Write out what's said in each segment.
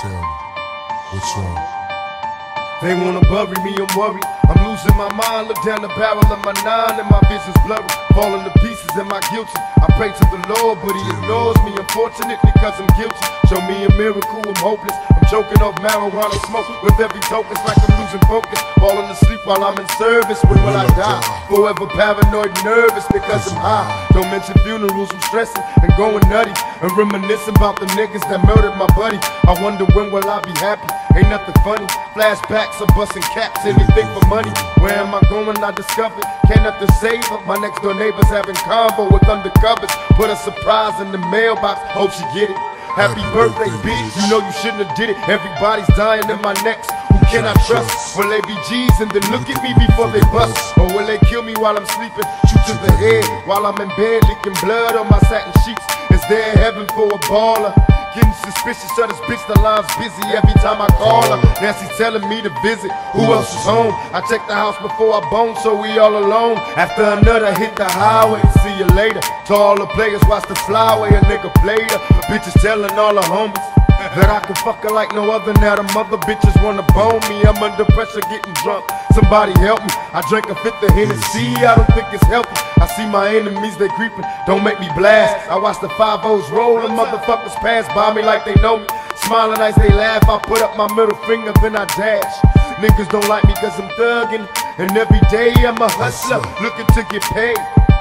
Tell me, what's wrong? They wanna bury me, I'm worried. I'm losing my mind, look down the barrel of my 9 and my vision's blurry. Falling to pieces, am I guilty? I pray to the Lord, but he ignores me, unfortunately, cause I'm guilty. Show me a miracle, I'm hopeless. I'm choking off marijuana smoke with every token, it's like I'm losing focus. Falling asleep while I'm in service, when will I die? Forever paranoid, nervous because I'm high. Don't mention funerals, I'm stressing and going nutty and reminiscing about the niggas that murdered my buddy. I wonder when will I be happy? Ain't nothing funny. Flashbacks of busting caps, anything for money. Where am I going? I discovered can't nothing save her. My next door neighbors having convo with undercovers. Put a surprise in the mailbox, hope she get it. Happy birthday, bitch. You know you shouldn't have did it. Everybody's dying in my necks. Who can I trust? Will they be G's and then look at me before they bust? Or will they kill me while I'm sleeping? Shoot to the head while I'm in bed, leaking blood on my satin sheets. Is there heaven for a baller? Getting suspicious of this bitch, the line's busy every time I call her. Nancy telling me to visit, who else is home? I check the house before I bone, so we all alone. After another hit the highway, see you later. To all the players, watch the flyway, a nigga played her. Bitches telling all the homies that I can fuck her like no other. Now the mother bitches wanna bone me. I'm under pressure getting drunk, somebody help me. I drank a fifth of Hennessy, I don't think it's healthy. I see my enemies, they creeping, don't make me blast. I watch the 5-0s roll, the motherfuckers pass by me like they know me. Smiling as they laugh, I put up my middle finger, then I dash. Niggas don't like me cause I'm thugging, and every day I'm a hustler, looking to get paid.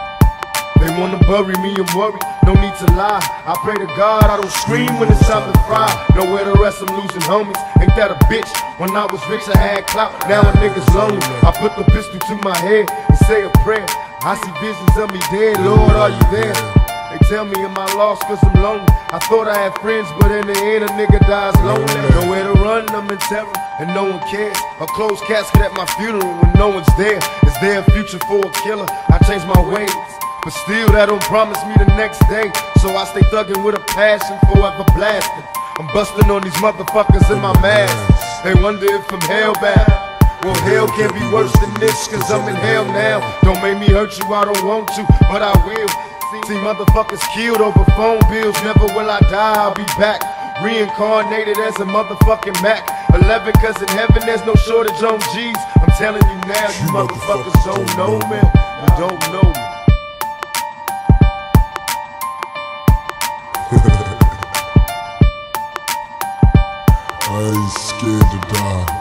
They wanna bury me, I'm worried, no need to lie. I pray to God I don't scream when it's time to fry. Nowhere to rest, I'm losing homies. Ain't that a bitch? When I was rich I had clout, now a nigga's lonely. I put the pistol to my head and say a prayer. I see visions of me dead, Lord, are you there? They tell me am I lost cause I'm lonely. I thought I had friends, but in the end a nigga dies lonely. Nowhere to run, I'm in terror, and no one cares. A closed casket at my funeral when no one's there. Is there a future for a killer? I changed my ways, but still that don't promise me the next day. So I stay thugging with a passion, forever blasting. I'm busting on these motherfuckers in my mask. They wonder if I'm hellbound. Well, hell can't be worse than this, cause I'm in hell now. Don't make me hurt you, I don't want to, but I will. See motherfuckers killed over phone bills, never will I die, I'll be back. Reincarnated as a motherfucking Mac 11, cause in heaven there's no shortage on G's. I'm telling you now, you motherfuckers don't know me. You don't know me. I ain't scared to die.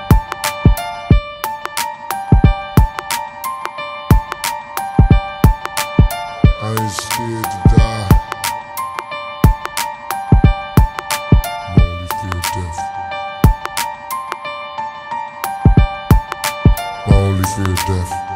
I ain't scared to die. I only fear death. I only fear death.